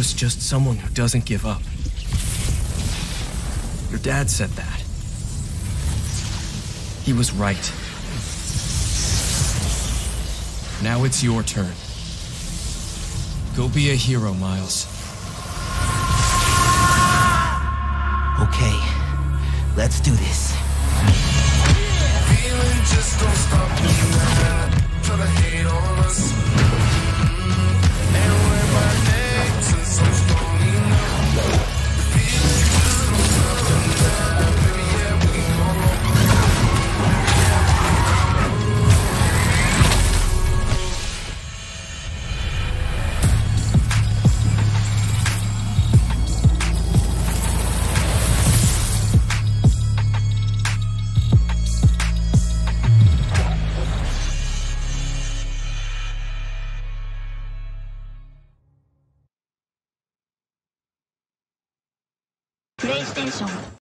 hero's just someone who doesn't give up. Your dad said that. He was right. Now it's your turn. Go be a hero, Miles. Okay, let's do this. Feeling just don't stop me now. Try to hate on us. And when my legs are so strong enough. The feeling just don't stop me now. Baby, yeah, we can go on. PlayStation